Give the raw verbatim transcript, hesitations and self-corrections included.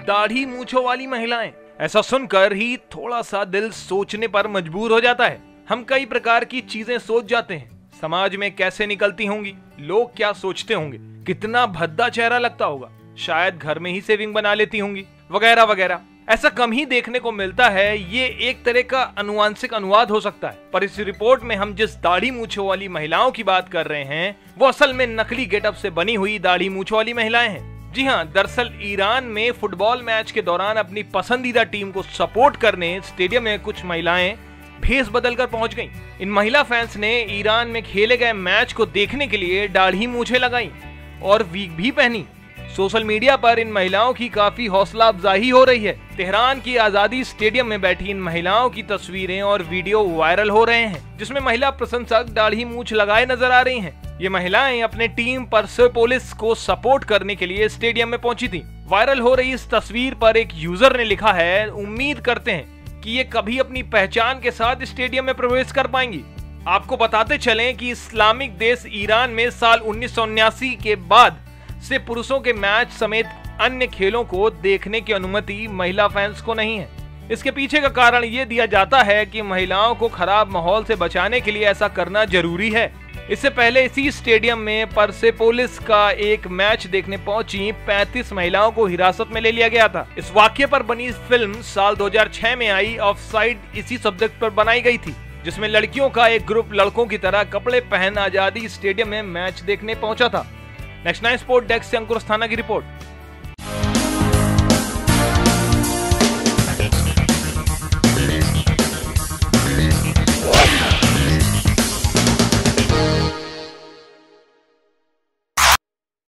दाढ़ी मूंछों वाली महिलाएं। ऐसा सुनकर ही थोड़ा सा दिल सोचने पर मजबूर हो जाता है। हम कई प्रकार की चीजें सोच जाते हैं, समाज में कैसे निकलती होंगी, लोग क्या सोचते होंगे, कितना भद्दा चेहरा लगता होगा, शायद घर में ही सेविंग बना लेती होंगी, वगैरह वगैरह। ऐसा कम ही देखने को मिलता है। ये एक तरह का अनुवांशिक अनुवाद हो सकता है, पर इस रिपोर्ट में हम जिस दाढ़ी मूंछों वाली महिलाओं की बात कर रहे हैं वो असल में नकली गेटअप से बनी हुई दाढ़ी मूंछों वाली महिलाएं हैं। जी हाँ, दरअसल ईरान में फुटबॉल मैच के दौरान अपनी पसंदीदा टीम को सपोर्ट करने स्टेडियम में कुछ महिलाएं भेस बदलकर पहुंच गईं। इन महिला फैंस ने ईरान में खेले गए मैच को देखने के लिए दाढ़ी मूंछें लगाई और वीग भी पहनी। सोशल मीडिया पर इन महिलाओं की काफी हौसला अफजाई हो रही है। तेहरान की आजादी स्टेडियम में बैठी इन महिलाओं की तस्वीरें और वीडियो वायरल हो रहे हैं, जिसमें महिला प्रशंसक दाढ़ी मूंछ लगाए नजर आ रही हैं। ये महिलाएं अपने टीम परसेपोलिस को सपोर्ट करने के लिए स्टेडियम में पहुंची थी। वायरल हो रही इस तस्वीर पर एक यूजर ने लिखा है, उम्मीद करते हैं कि ये कभी अपनी पहचान के साथ स्टेडियम में प्रवेश कर पाएंगी। आपको बताते चलें कि इस्लामिक देश ईरान में साल उन्नीस सौ उन्यासी के बाद से पुरुषों के मैच समेत अन्य खेलों को देखने की अनुमति महिला फैंस को नहीं है। इसके पीछे का कारण ये दिया जाता है कि महिलाओं को खराब माहौल से बचाने के लिए ऐसा करना जरूरी है। इससे पहले इसी स्टेडियम में परसेपोलिस का एक मैच देखने पहुंची पैंतीस महिलाओं को हिरासत में ले लिया गया था। इस वाक्य पर बनी फिल्म साल दो हज़ार छह में आई ऑफसाइड इसी सब्जेक्ट पर बनाई गई थी, जिसमें लड़कियों का एक ग्रुप लड़कों की तरह कपड़े पहन आजादी स्टेडियम में मैच देखने पहुंचा था। नेक्स्ट नाइन स्पोर्ट डेस्क से अंकुर अस्थाना की रिपोर्ट।